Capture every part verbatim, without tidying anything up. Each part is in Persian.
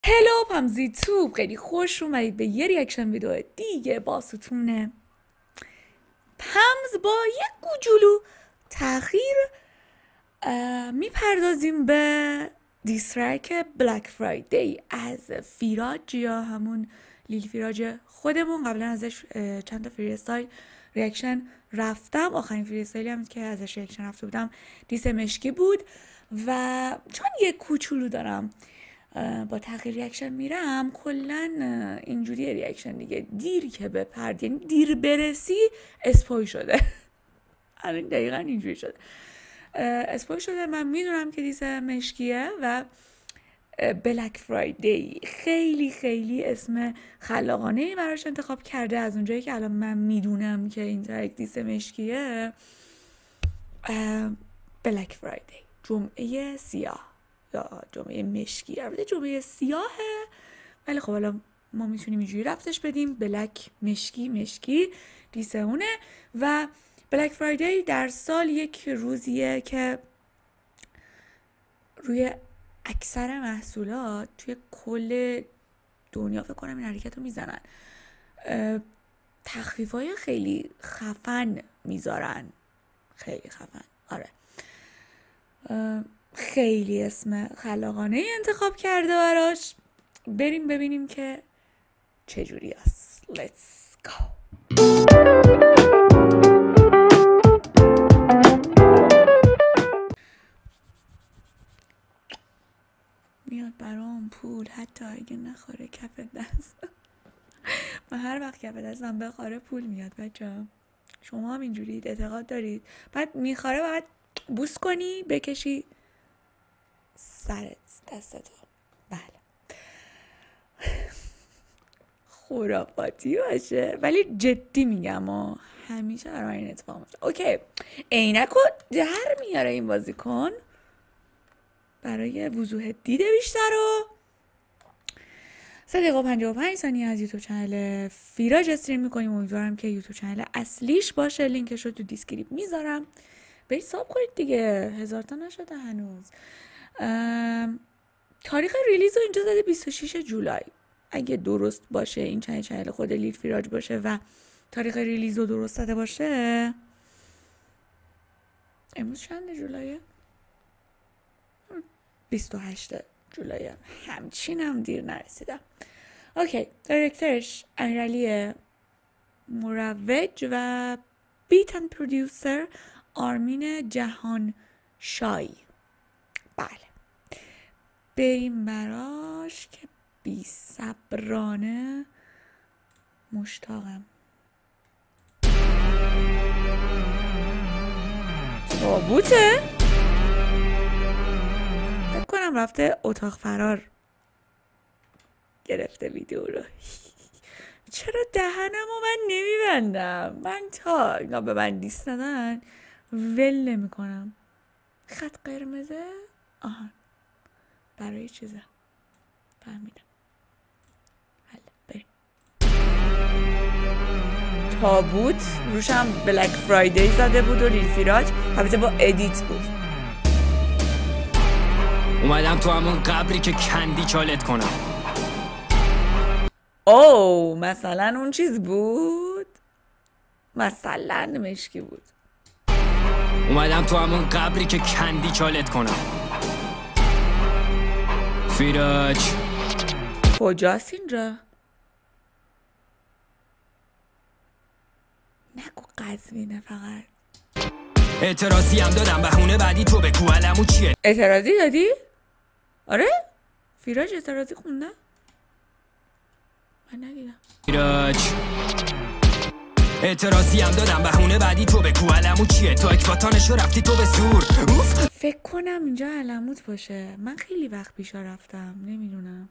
هلو پمزی توب، خیلی خوش اومدید به یه ریاکشن ویدیو دیگه با ستون پمز. با یه کوچولو تاخیر میپردازیم به دیسترک بلک فرایدی از فیراج یا همون لیل فیراج خودمون. قبلا ازش چند تا فری استایل ریاکشن رفتم. آخرین فری استایلی هم که ازش ریاکشن رفته بودم دیس مشکی بود و چون یه کوچولو دارم با تغییر ریاکشن میرم، کلا اینجوری ریاکشن دیگه دیر که بپرد، یعنی دیر برسی اسپوی شده. الان دقیقا اینجوری شده، اسپوی شده. من میدونم که دیس مشکیه و بلک فرایدی خیلی خیلی اسم خلاقانه براش انتخاب کرده. از اونجایی که الان من میدونم که این ترک دیس مشکیه، بلک فرایدی جمعه سیاه یا جمعه مشکی، البته جمعه سیاهه ولی خب حالا ما میتونیم اینجوری رفتش بدیم بلک مشکی مشکی دیسه اونه. و بلک فرایدی در سال یک روزیه که روی اکثر محصولات توی کل دنیا فکر کنم این حرکت رو میزنن، تخفیف های خیلی خفن میذارن، خیلی خفن. آره خیلی اسم خلاقانه انتخاب کرده براش. بریم ببینیم که چجوری است. Let's go. میاد برام پول حتی اگه نخوره کف دست. من هر وقت کف دستم بخوره پول میاد بچه. شما هم اینجورید؟ اعتقاد دارید؟ بعد میخوره باید بوس کنی بکشی سرت دستتو. بله خرافاتی باشه ولی جدی میگم و همیشه برای این اتفاق میفته. اوکی عینکو در میاره این بازیکن برای وضوح دید بیشتر. و سه دقیقه و پنجاه و پنج ثانیه از یوتیوب چنل فیراج استریم میکنیم. امیدوارم که یوتیوب چنل اصلیش باشه، لینکش رو تو دیسکریپ میذارم، برید ساب کنید دیگه، هزار تا نشده هنوز. تاریخ ریلیز رو اینجا زده بیست و شش جولای اگه درست باشه، این چنل چنل خود لیل فیراج باشه و تاریخ ریلیز رو درست زده باشه. امروز چند جولایه؟ بیست و هشت جولایه، همچین هم دیر نرسیدم. اوکی دایرکترش امیرعلی مروج و بیت اند پرودیوسر آرمین جهان شایی. بله بریم براش که بی صبرانه مشتاقم. تابوته؟ فکر کنم رفته اتاق فرار گرفته ویدیو رو. چرا دهنم و من نمیبندم؟ من تا اینا به من دیست ندن ول نمی کنم. خط قرمزه؟ آها برای چیزه فهمیدم. حالا بریم. تابوت روشم بلک فرایدی زده بود و لیل فیراج، البته با ادیت بود. اومدم تو همون قبری که کندی چالت کنم. او مثلا اون چیز بود، مثلا مشکی بود. اومدم تو همون قبری که کندی چالت کنم. فیراج کجاست اینجا؟ نگو قزوینه فقط. اعتراضی هم دادم بهونه بعدی تو بگو علمو چیه. اعتراضی دادی؟ آره؟ فیراج اعتراضی خونده؟ من ندیدم. فیراج اعتراضی هم دادم بهونه بعدی تو بگو علمو چیه. تو اکباتانشو رفتی تو به زور. اوف فکر کنم اینجا علموت باشه، من خیلی وقت پیشا رفتم نمیدونم.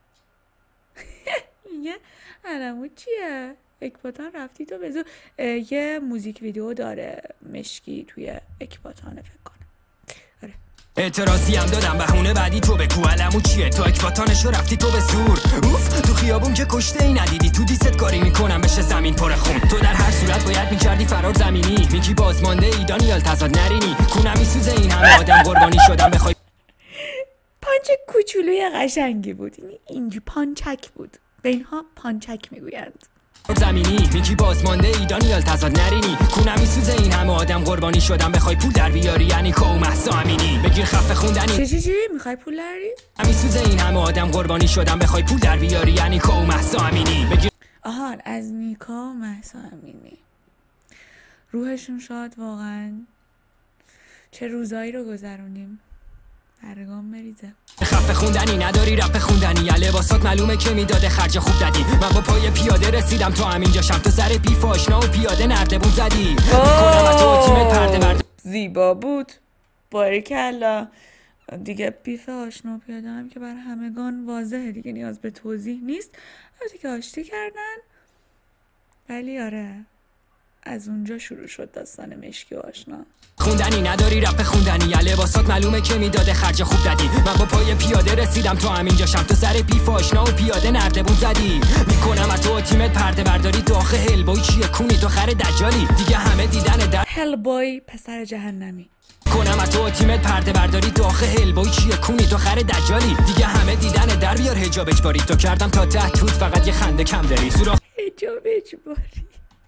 میگه علموت چیه؟ اکباتان رفتی تو به زور. یه موزیک ویدیو داره مشکی توی اکباتان فکر کنم. آره اعتراضی هم دادم بهونه بعدی تو بگو علمو چیه. تو اکباتانشو رفتی تو به زور. اوف تو خیابون که کشته ای ندیدی، تو دیست کاری میکنم بشه زمین پر خون. تو در هر صورت باید میکردی فرار زمینی، میگی بازمانده ای دانیال تزاد نرینی. کونم میسوزه این همه آدم قربانی شدم بخوای. پنج چه کوچولوی قشنگی بود. این اینجی پانچک بود. به اینها پانچک میگویند. زمینی میگی بازمانده ای دانیال تزاد نرینی کونم میسوزه این همه آدم قربانی شدم بخوای پول در بیاری یعنی کو مهسا امینی بگیر خفه خوندنی چی چی چی میخوای پول داری؟ میسوزه این همه آدم قربانی شدم بخوای پول در بیاری یعنی کو مهسا امینی بگیر آهان از نیکا و مهسا امینی روحشون شاد واقعا. چه روزایی رو گذرونیم. برگام مریزه. خفه خوندنی نداری رپ خوندنی یا لباسات معلومه که میداده خرج خوب دادی. من با پای پیاده رسیدم تو همینجا شم تو سر بیف آشنا و پیاده نردبون زدی میکنم تو تیمت پرده برد. زیبا بود باریکلا دیگه. بیف آشنا و پیاده هم که بر همگان واضحه دیگه نیاز به توضیح نیست. البته که آشتی کردن ولی آره از اونجا شروع شد داستان مشکی و آشنا. خوندنی نداری رپ خوندنی یا لباسات معلومه که میداده خرج خوب دادی. من با پای پیاده رسیدم تو همینجا شم تو سر بیف آشنا و پیاده نردبون زدی میکنم تو تیمت پرده برداری تو آخه هلبوی چیه کونی تو خر دجالی دیگه همه دیدن در هلبوی پسر جهنمی کنم تو تیمت پرده برداری تو آخه هلبوی چیه کونی تو خر دجالی دیگه همه دیدن در بیار حجاب اجباری تو کردم تا ته توت فقط یه خنده کم داری سوراخ حجاب اجباری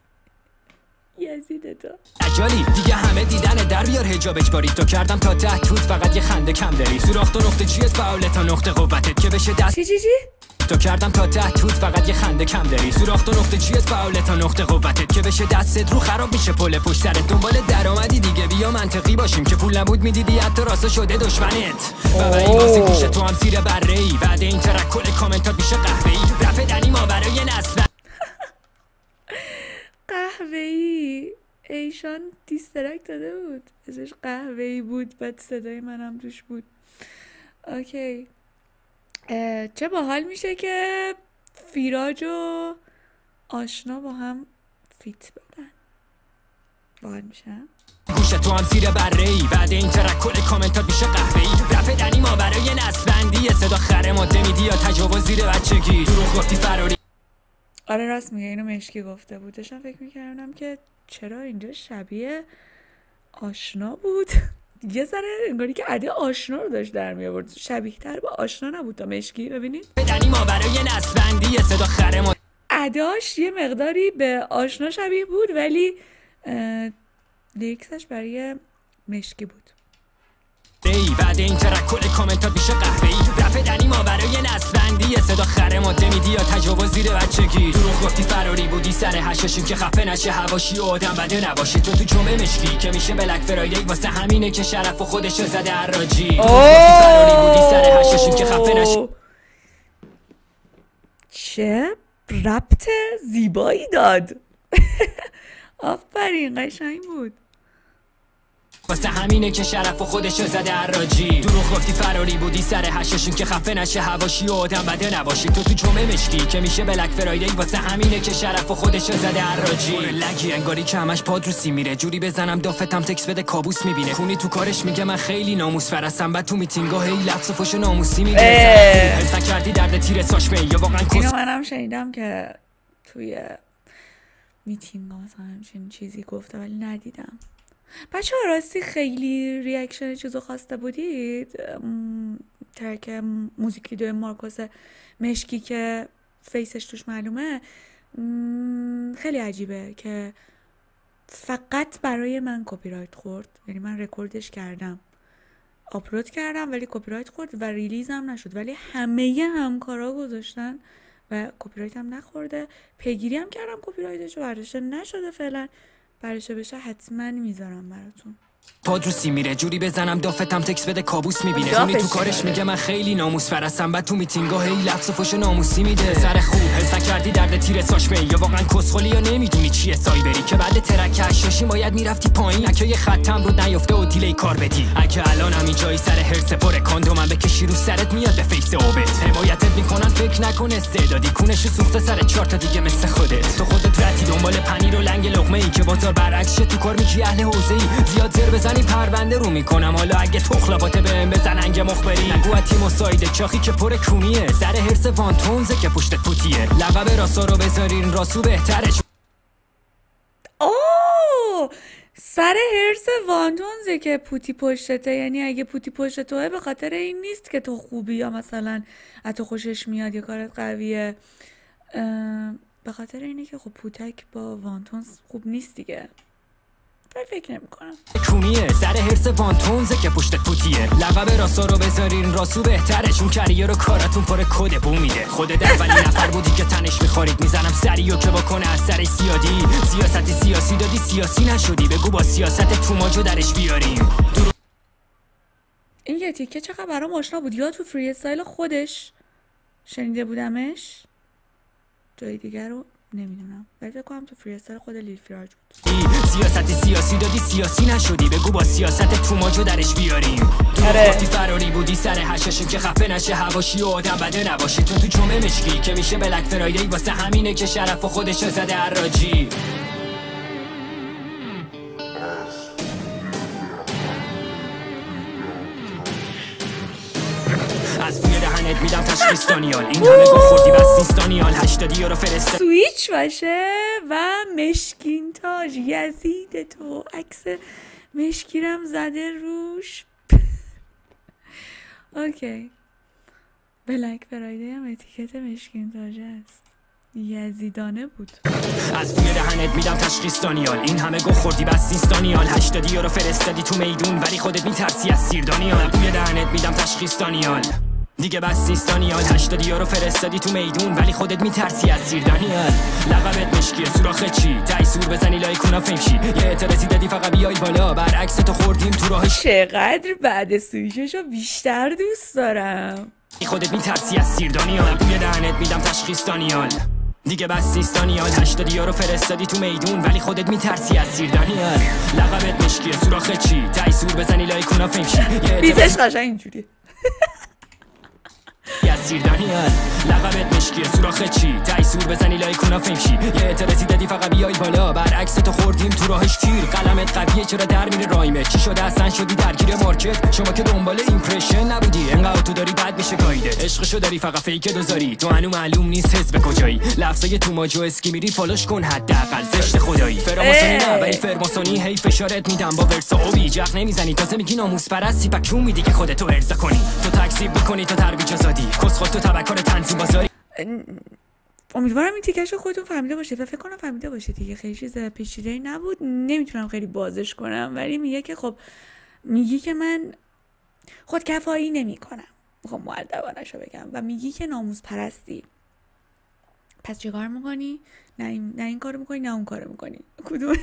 یزید تو اجالی دیگه همه دیدن در بیار حجاب اجباری تو کردم تا ته توت فقط یه خنده کم داری سوراخ تو نقطه چیه فاول تا نقطه قوتت که بشه دست چی چی چی تو کردم تا ته توت فقط یه خنده کم داری سوراخ تو نقطه چیه فاول تا نقطه قوتت که بشه دستت رو خراب میشه پل پشت سرت دنبال درآمدی دیگه بیا منطقی باشیم که پول نبود میدیدی حتی راستا شده دشمنت بابا این واسه گوش تو هم زیر بره ای بعد این ترک کل کامنتات میشه قهوه‌ای رپ دنی ما برای نسل قهوه‌ای ایشان دیسترک داده بود ازش قهوه‌ای بود بعد صدای منم توش بود. اوکی چه باحال میشه که فیراج و آشنا با هم فیت بدن. باحال میشه گوش تو هم زیر بره ای بعد این ترک کل کامنتات میشه قهوه‌ای رپ دنی ما برای نسل بندی صدا خره ماده میدی یا تجاوز زیر بچگی دروغ گفتی فراری. آره راست میگه اینو مشکی گفته بود. داشتم فکر میکردم که چرا اینجا شبیه آشنا بود. یه ذره انگاری که عده آشنا رو داشت در می آورد. شبیه تر به آشنا نبود تا مشکی. ببینید بدنی ما برای نسل بندی صدا خره ما اداش یه مقداری به آشنا شبیه بود ولی لیریکسش برای مشکی بود. ای بعد این ترک کل کامنتات میشه قهوه‌ای رپ دنی ما برای نسل بندی صدا خره ماده میدی یا تجاوز زیر بچگی دروغ گفتی فراری بودی سر هشاشون که خفه نشه هواشی و آدم بده نباشی تو تو جمعه مشکی که میشه بلک فرایدی واسه همینه که شرف و خودشو زده حراجی دروغ گفتی فراری بودی سر هشاشون که خفه نشه. چه ربط زیبایی داد. آفرین قشنگ بود. واسه همینه که شرف و خودشو زده حراجی دروغ گفتی فراری بودی سر هشاشون که خفه نشه هواشی و آدم بده نباشی تو تو جمعه مشکی که میشه بلک فرایدی واسه همینه که شرف و خودشو زده حراجی لگی انگاری که همش پاد رو سی میره جوری بزنم دافتم تکس بده کابوس میبینه کونی تو کارش میگه من خیلی ناموس پرستم بعد تو میتینگا هی لفظ و فوش ناموسی میگه حس کردی درد تیر ساشمه یا واقعا اینو منم شنیدم که توی میتینگا مثلا همچین چیزی گفته ولی ندیدم. بچه ها راستی خیلی ریاکشن چیزو خواسته بودید ترک موزیک ویدیو مارکوس مشکی که فیسش توش معلومه خیلی عجیبه که فقط برای من کپی رایت خورد. یعنی من رکوردش کردم آپلود کردم ولی کپی رایت خورد و ریلیز هم نشد ولی همه همکارا گذاشتن و کپی رایت هم نخورده. پیگیری هم کردم کپی رایتش و برداشته نشده فعلا. برشه بشه حتما میذارم براتون. پاد رو سی میره جوری بزنم دافتم تکس بده کابوس میبینه اونی تو کارش میگه من خیلی ناموس پرستم بعد تو میتینگا هی لفظ و فوش ناموسی میده سر خوب حس کردی درد تیر ساشمه یا واقعا کسخلی یا نمیدونی چیه سایبری که بعد ترک هشاشی باید میرفتی پایین اگه یه خطم رو نیافته و دیلی کار بدی اگه الان همین جایی سر هرس پر کاندومم بکشی رو سرت میاد به فیس اوبت حمایتت میکنن فکر نکن استعدادی کونشو سوخته سر چهار تا دیگه مثل خودت تو خودت رتی دنبال پنیر و لنگ لقمه ای که بازار برعکس تو کار میگی اهل حوزه ای زیاد زر بزنی پرونده رو میکنم حالا اگه تخلاباته بهم بزن انگ مخبری نگو تیم و سایده چاخی که پر کونیه سر هرس وانتونزه که پشت پوتیه لقب راسا رو بذارین راسو بهتره. اوه سر هرس وانتونزه که پوتی پشتته، یعنی اگه پوتی پشت توه به خاطر این نیست که تو خوبی یا مثلا از تو خوشش میاد یا کارت قویه، به خاطر اینه که خب پوتک با وانتونز خوب نیست دیگه. فکر نمی کنم کونیه سر هرس وانتونزه که پشت پوتیه. لقب راسا رو بذارین راسو بهتره، چون کریه رو کاراتون پر کد بو میده. خودت اولی نفر بودی که تنش میخورید، میزنم سریو که بکنه از سر سیادی. سیاستی سیاسی دادی سیاسی نشدی، بگو با سیاست تو ماجو درش بیاریم. این یه تیکه چقدر برام آشنا بود، یا تو فری استایل خودش شنیده بودمش، جای دیگر رو نمیدونم، ولی فکر کنم تو فری استایل خود لیل فراج بود. سیاستی سیاسی دادی سیاسی نشدی، بگو با سیاست تو ماجو درش بیاریم. تو وقتی فراری بودی سر هشاشیم که خفه نشه هواشی و آدم بده نباشی. تو تو جمعه مشکی که میشه بلک فرایدی، واسه همینه که شرف و خودشو زده حراجی. از بوی دهنت میدم تشخیص دانیال، این همه گو خوردی بس نیست دانیال. هشتاد یورو فرسته سویچ باشه و مشکین تاج یزید تو، عکس مشکیرم زده روش. اوکی، بلک فرایدی هم اتیکت مشکین تاج است، یزیدانه بود. از بوی دهنت میدم تشخیص دانیال، این همه گو خوردی بس نیست دانیال. هشتاد یورو فرستادی تو میدون ولی خودت میترسی از سیر دانیال. بوی دهنت میدم تشخیص دانیال، دیگه بس نیست دانیال. هشتاد یورو فرستادی تو میدون ولی خودت میترسی از سیر دانیال. لقبت مشکیه سوراخ چی؟ تای سور بزنی لایکونا فیمشی، یه اعتراضی دادی فقط بیای بالا، برعکس تو خوردیم تو راهش. چقدر بعد سویچشو بیشتر دوست دارم. خودت میترسی از سیر دانیال. بوی دهنت میدم تشخیص دانیال، دیگه بس نیست دانیال. هشتاد یورو فرستادی تو میدون ولی خودت میترسی از سیر دانیال. لقبت مشکیه سوراخ چی؟ تای سور بزنی لایکونا فیمشی، بیتش قشنگ اینجوری از سیر دانیال. لقبت مشکیه سوراخ چی؟ تای سور بزنی لایکونا فیمشی، یه اعتراضی دادی فقط بیای بالا، برعکس تو خوردیم تو راهش تیر. قلمت قویه چرا در میره رایمه، چی شده اصلا شدی درگیر مارکت؟ شما که دنبال ایمپرشن نبودی، انقدر تو داری بد میشه گایده. عشقشو داری فقط فیک دوزاری، تو هنو معلوم نیست حزب کجایی. لفظای تو ماجو اسکی میری فالوش کن حداقل زشت خدایی. فراماسونی نه ولی فرماسونی، هی فشارت میدم با ورسا او بیجق نمیزنی، تازه میگی ناموس پرستی، پکون میدی که خودتو ارضا کنی. تو تکسیب میکنی تو ترویج آزادی، کس خود تو تبکر تنظیم بازاری. امیدوارم این تیکش رو خودتون فهمیده باشید و فکر کنم فهمیده باشید دیگه، خیلی چیز پیچیده‌ای نبود، نمیتونم خیلی بازش کنم، ولی میگه که خب میگی که من خودکفایی نمی‌کنم، میخوام مؤدبانه‌شو بگم، و میگی که ناموس پرستی، پس چه کار میکنی؟ نه این نه این کارو میکنی نه اون کارو میکنی، کدوم؟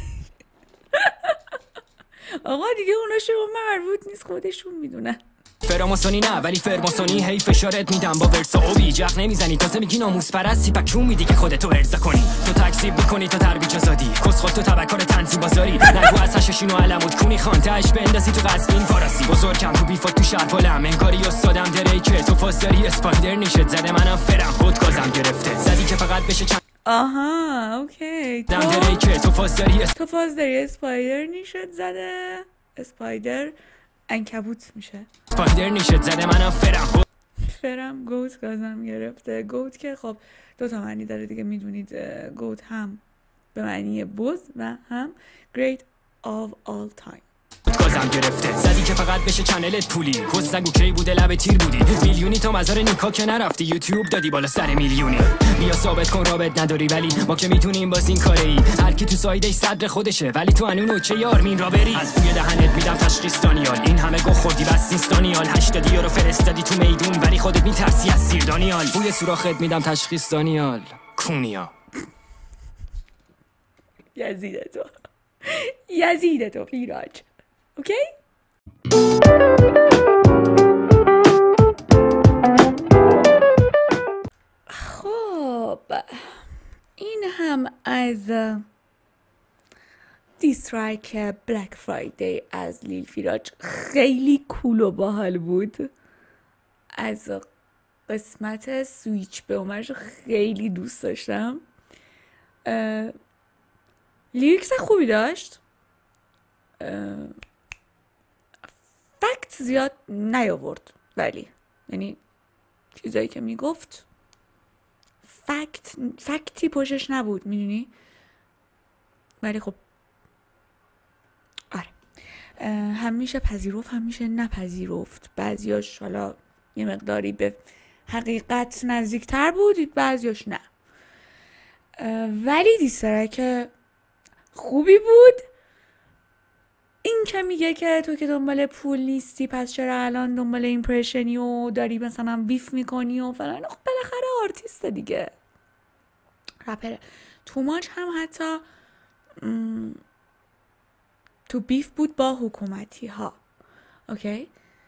آقا دیگه اونا شما مربوط نیست، خودشون میدونن. فراماسونی نه ولی فرماسونی، هی فشارت میدم با ورسا او بیجق نمیزنی، تازه میگی ناموس پرستی، پکون میدی که خودتو ارضا کنی. تو تکسیب میکنی تو ترویج آزادی، کس خود تو تبکر تنظیم بازاری. نگو از هشاشین و علمود کونی خانتش بندازی تو قصبین فارسی. بزرگم تو بیفات تو شرفالم، انگاری استادم دریکه، تو فاز داری اسپایدر نیشت زده منم فرم خودگازم گرفته، زدی که فقط بشه چند. آها اوکی، تو دریکه تو فاز داری تو فاز داری اسپایدر نیشت زده، اسپایدر عنکبوت میشه، اسپایدر نیشت زده منم فرم فرم گوت گازم گرفته. گوت که خب دو تا معنی داره دیگه میدونید، گوت هم به معنی بز و هم great of all time. گازم گرفته، زدی که فقط بشه چنلت پولی، کس نگو کی بوده لب تیر بودی، میلیونی تا مزار نیکا که نرفتی، یوتیوب دادی بالا سر میلیونی. بیا ثابت کن رابط نداری ولی ما که میتونیم باز این کاره ای، هر کی تو سایدش صدر خودشه ولی تو انو نوچه یار مین را بری. از بوی دهنت میدم تشخیص دانیال، این همه گو خوردی بس نیست دانیال. هشتاد یورو فرستادی تو میدون ولی خودت میترسی از سیر دانیال. بوی سوراخت میدم تشخیص دانیال، کونیا. یزید تو یزید تو فیراج. اوکی؟ خب این هم از دیسترایک بلک فرایدی از لیل فیراج، خیلی کول و باحال بود. از قسمت سویچ به عمرش خیلی دوست داشتم، لیریکس خوبی داشت، فکت زیاد نیاورد ولی یعنی چیزایی که میگفت فکت فکتی پشتش نبود، میدونی، ولی خب همیشه پذیرفت همیشه نپذیرفت. بعضیاش حالا یه مقداری به حقیقت نزدیکتر بود، بعضیاش نه. ولی دیسترک خوبی بود. این که میگه که تو که دنبال پول نیستی پس چرا الان دنبال ایمپرشنی و داری مثلا بیف میکنی و فلان. خب بالاخره آرتیست دیگه، رپره. توماچ هم حتی م... تو بیف بود با حکومتی ها. اوکی.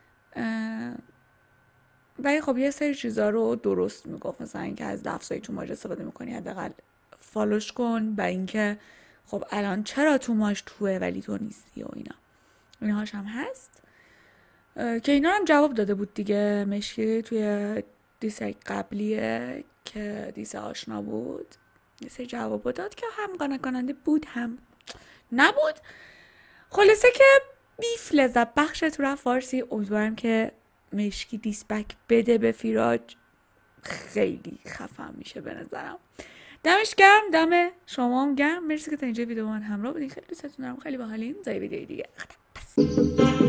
ولی خب یه سری چیزا رو درست میگفت، مثلا اینکه از لفظای توماچ استفاده میکنی حداقل فالوش کن، و اینکه خب الان چرا توماچ توه ولی تو نیستی و اینا اینهاش هم هست که اینا هم جواب داده بود دیگه. مشکی توی دیسه قبلیه که دیسه آشنا بود یه سری جواب داد که هم قانع کننده بود هم نبود. خلاصه که بیف لذت بخش تو رفت فارسی. امیدوارم که مشکی دیسبک بده به فیراج، خیلی خفن میشه به نظرم. دمش گرم، دم شما هم گرم. مرسی که تا اینجا ویدیو من همراه بودین. خیلی دوستتون دارم، خیلی باحالین. تا ویدیو دیگه.